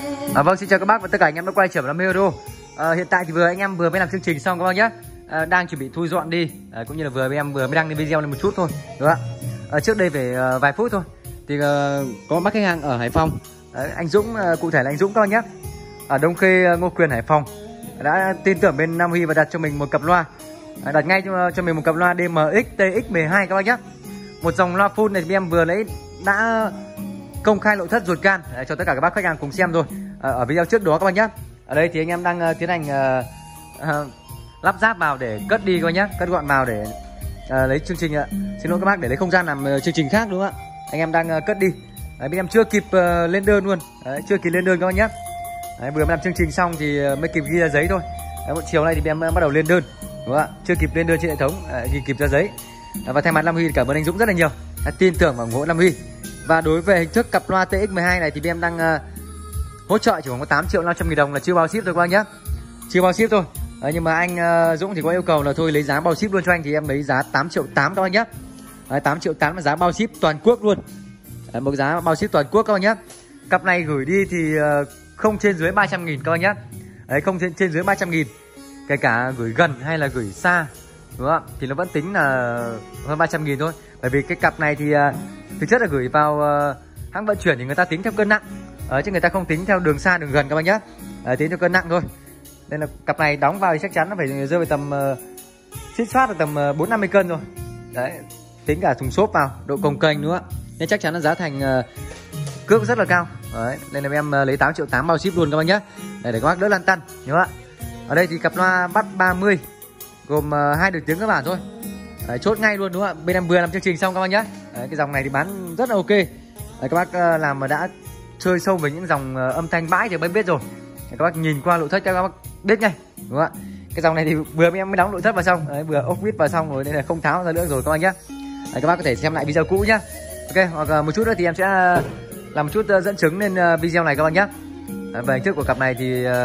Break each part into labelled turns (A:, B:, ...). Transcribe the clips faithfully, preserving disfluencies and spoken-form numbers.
A: À, vâng, xin chào các bác và tất cả anh em đã quay trở lại video. À, hiện tại thì vừa anh em vừa mới làm chương trình xong các bác nhé. À, đang chuẩn bị thu dọn đi, à, cũng như là vừa anh em vừa mới đăng lên video lên một chút thôi, đúng không ạ? À, trước đây phải uh, vài phút thôi thì uh, có bác khách hàng ở Hải Phòng, à, anh Dũng, uh, cụ thể là anh Dũng các bác nhé, ở Đông Khê, Ngô Quyền, Hải Phòng, đã tin tưởng bên Nam Huy và đặt cho mình một cặp loa, à, đặt ngay cho, cho mình một cặp loa D M X T X mười hai các bác nhé. Một dòng loa full này thì em vừa lấy đã công khai nội thất ruột gan để cho tất cả các bác khách hàng cùng xem rồi à, ở video trước đó các bác nhé. Ở đây thì anh em đang uh, tiến hành uh, uh, lắp ráp vào để cất đi các bác nhé, cất gọn vào để uh, lấy chương trình. Uh, xin lỗi các bác, để lấy không gian làm uh, chương trình khác đúng không ạ? Anh em đang uh, cất đi. Đấy, bên em chưa kịp uh, lên đơn luôn. Đấy, chưa kịp lên đơn các bác nhé. Đấy, vừa mới làm chương trình xong thì uh, mới kịp ghi ra giấy thôi. Đấy, một chiều nay thì em uh, bắt đầu lên đơn đúng không ạ? Chưa kịp lên đơn trên hệ thống, uh, ghi kịp ra giấy. Uh, và thay mặt Nam Huy cảm ơn anh Dũng rất là nhiều, uh, tin tưởng và ủng hộ Nam Huy. Và đối về hình thức cặp loa T X mười hai này thì bên em đang uh, hỗ trợ chỉ khoảng có tám triệu năm trăm nghìn đồng là chưa bao ship thôi các bác nhé, chưa bao ship thôi. Đấy, nhưng mà anh uh, Dũng thì có yêu cầu là thôi lấy giá bao ship luôn cho anh, thì em lấy giá tám triệu tám các bác nhé. Đấy, tám triệu tám là giá bao ship toàn quốc luôn. Đấy, một giá bao ship toàn quốc các bác nhé. Cặp này gửi đi thì uh, không trên dưới ba trăm nghìn các bác nhé. Đấy, không trên, trên dưới ba trăm nghìn, kể cả gửi gần hay là gửi xa đúng không ạ, thì nó vẫn tính là hơn ba trăm nghìn thôi. Bởi vì cái cặp này thì uh, thực chất là gửi vào uh, hãng vận chuyển thì người ta tính theo cân nặng, uh, chứ người ta không tính theo đường xa đường gần các bác nhé, uh, tính theo cân nặng thôi. Nên là cặp này đóng vào thì chắc chắn nó phải rơi vào tầm uh, xít xoát là tầm uh, bốn năm mươi cân rồi. Đấy, tính cả thùng xốp vào, độ cồng kềnh nữa, nên chắc chắn là giá thành uh, cước rất là cao. Đấy, nên là em uh, lấy tám triệu tám bao ship luôn các bác nhé, để, để các bác đỡ lăn tăn nhớ ạ. Ở đây thì cặp loa bắt ba mươi gồm uh, hai đường tiếng các bạn thôi. Đấy, chốt ngay luôn đúng không ạ? Bên em vừa làm chương trình xong các bác nhé. Đấy, cái dòng này thì bán rất là ok. Đấy, các bác uh, làm mà đã chơi sâu với những dòng uh, âm thanh bãi thì mới biết rồi. Đấy, các bác nhìn qua nội thất các bác biết ngay đúng không ạ? Cái dòng này thì vừa em mới đóng nội thất vào xong, đấy, vừa ốc vít vào xong rồi nên là không tháo ra nữa rồi các bác nhé. Đấy, các bác có thể xem lại video cũ nhá. Ok, hoặc uh, một chút nữa thì em sẽ uh, làm một chút uh, dẫn chứng lên uh, video này các bác nhé. Đấy, về hình thức của cặp này thì uh,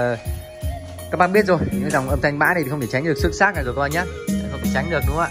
A: các bác biết rồi, những dòng âm thanh bãi này thì không thể tránh được xước xác này rồi các bác nhé. Đấy, không thể tránh được đúng không ạ?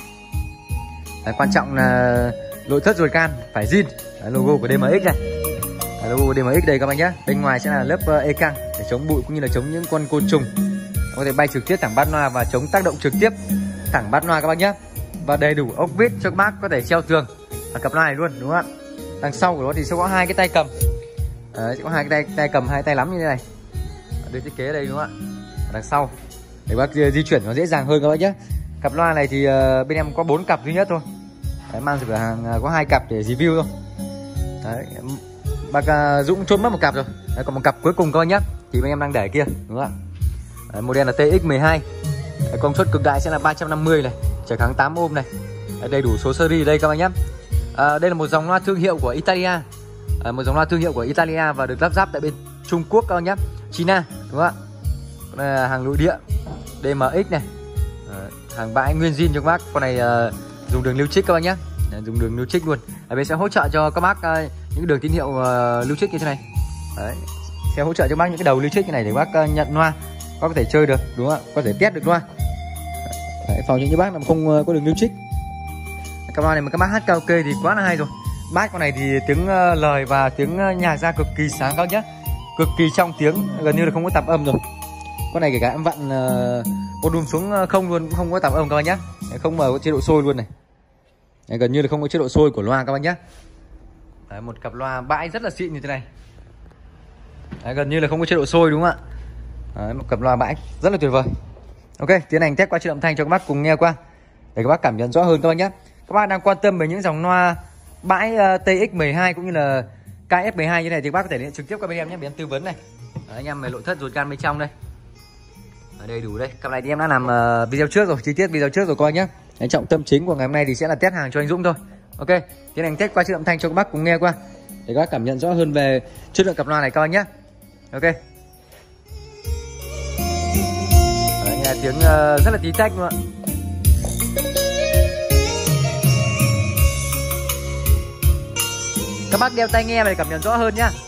A: Đấy, quan trọng là nội thất ruột gan phải zin. Đấy, logo của D M X này. Đấy, logo của D M X đây các bác nhé. Bên ngoài sẽ là lớp uh, e căng để chống bụi cũng như là chống những con côn trùng có thể bay trực tiếp thẳng bát loa và chống tác động trực tiếp thẳng bát loa các bác nhé. Và đầy đủ ốc vít cho các bác có thể treo tường ở cặp loa này luôn đúng không ạ? Đằng sau của nó thì sẽ có hai cái tay cầm. Đấy, sẽ có hai cái tay tay cầm, hai tay nắm như thế này. Đây thiết kế ở đây đúng không ạ? Ở đằng sau để bác di chuyển nó dễ dàng hơn các bác nhé. Cặp loa này thì uh, bên em có bốn cặp duy nhất thôi. Đấy, mang cửa hàng uh, có hai cặp để review thôi. Đấy, bác uh, Dũng chốt mất một cặp rồi. Đấy, còn một cặp cuối cùng các bác nhé, thì bên em đang để kia đúng không ạ? Đấy, model là T X mười hai. Đấy, công suất cực đại sẽ là ba trăm năm mươi này, trở kháng tám ohm này. Đấy, đầy đủ số series đây các bác nhé. À, đây là một dòng loa thương hiệu của Italia, à, một dòng loa thương hiệu của Italia và được lắp ráp tại bên Trung Quốc các bác nhé, China đúng không ạ? Đây là hàng nội địa D M X này. À, hàng bãi nguyên zin cho các bác. Con này uh, dùng đường lưu trích các bác nhé, à, dùng đường lưu trích luôn. Ở bên sẽ hỗ trợ cho các bác uh, những đường tín hiệu uh, lưu trích như thế này. Đấy, sẽ hỗ trợ cho các bác những cái đầu lưu trích như này để các bác uh, nhận loa, các bác có thể chơi được đúng không ạ? Có thể test được loa. Đấy, phòng những bác nào không uh, có đường lưu trích. Cái loa này mà các bác hát karaoke thì quá là hay rồi. Bát con này thì tiếng uh, lời và tiếng uh, nhạc ra cực kỳ sáng các nhé, cực kỳ trong tiếng, gần như là không có tạp âm rồi. Con này kể cả em vặn uh, volume xuống không luôn cũng không có tạp âm các bác nhé. Không mở chế độ sôi luôn này. Đấy, gần như là không có chế độ sôi của loa các bác nhé. Đấy, một cặp loa bãi rất là xịn như thế này. Đấy, gần như là không có chế độ sôi đúng không ạ? Đấy, một cặp loa bãi rất là tuyệt vời. Ok, tiến hành test qua chất âm thanh cho các bác cùng nghe qua để các bác cảm nhận rõ hơn các bác nhé. Các bác đang quan tâm về những dòng loa bãi uh, T X mười hai cũng như là K F mười hai như này thì các bác có thể liên trực tiếp qua bên em nhé, bên em tư vấn này. Đấy, anh em về nội thất ruột gan bên trong đây. Ở đây đủ đây. Cặp này thì em đã làm uh, video trước rồi, chi tiết video trước rồi coi nhé. Đấy, trọng tâm chính của ngày hôm nay thì sẽ là test hàng cho anh Dũng thôi. Ok, tiến hành test qua chất âm thanh cho các bác cùng nghe qua để các bác cảm nhận rõ hơn về chất lượng cặp loa này coi nhé. Ok. Đấy, nghe tiếng uh, rất là tí tách luôn ạ. Các bác đeo tai nghe để cảm nhận rõ hơn nhá.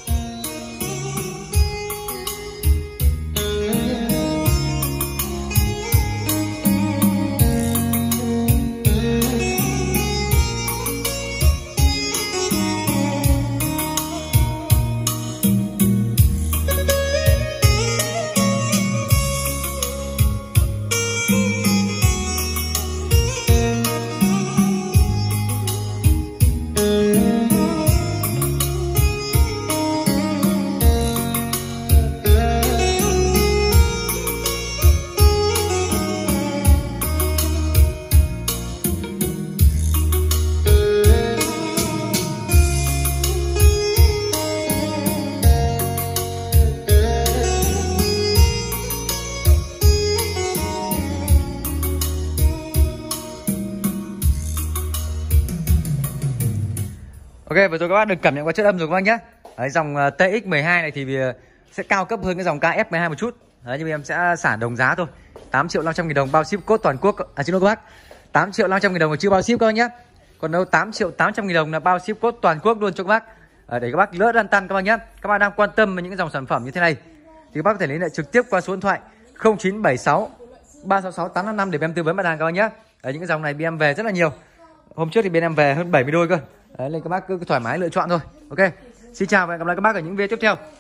A: vừa rồi các bác được cảm nhận qua chất âm rồi các bác nhé. Đấy, dòng uh, tê ích mười hai này thì uh, sẽ cao cấp hơn cái dòng ca ép mười hai một chút. Đấy, nhưng em sẽ xả đồng giá thôi. tám triệu năm trăm nghìn đồng bao ship code toàn quốc. À xin lỗi các bác. tám triệu năm trăm nghìn đồng là chưa bao ship các bác nhé. Còn đâu tám triệu tám trăm nghìn đồng là bao ship code toàn quốc luôn cho các bác. À, để các bác lỡ lăn tăn các bác nhé. Các bác đang quan tâm về những cái dòng sản phẩm như thế này thì các bác có thể liên hệ trực tiếp qua số điện thoại không chín bảy sáu ba sáu sáu tám năm năm để em tư vấn mặt hàng các bác nhé. Đấy, những cái dòng này bên em về rất là nhiều. Hôm trước thì bên em về hơn bảy mươi đôi cơ. Đấy, nên các bác cứ thoải mái lựa chọn thôi. Ok. Xin chào và hẹn gặp lại các bác ở những video tiếp theo.